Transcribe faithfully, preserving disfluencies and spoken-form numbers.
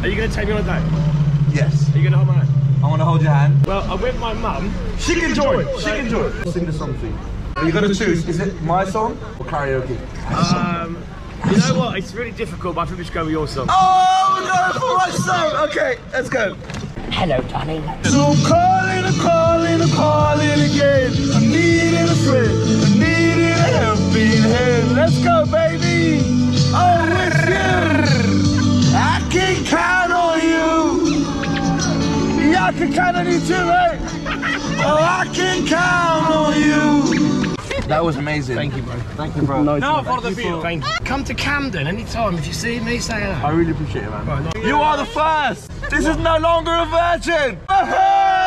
Are you going to take me on a date? Yes. Are you going to hold my hand? I want to hold your hand. Well, I'm with my mum. She can join. She can join. Sing the song for you. Are you going to choose? Is it my song or karaoke? Um, you know what? It's really difficult, but I think we should go with your song. Oh, no, for my song. Okay, let's go. Hello, darling. So I'm calling, I'm calling, I'm calling again. I'm needing a friend. I'm needing a helping hand. Let's go, baby. Oh, with you. I can count on you. Yeah, I can count on you too, mate. Oh, I can count on you. That was amazing. Thank you, bro. Thank you, bro. No, Now for the view. Thank you. Come to Camden anytime. If you see me, say hello. I really appreciate it, man. Right, no. You are the first. This is no longer a virgin.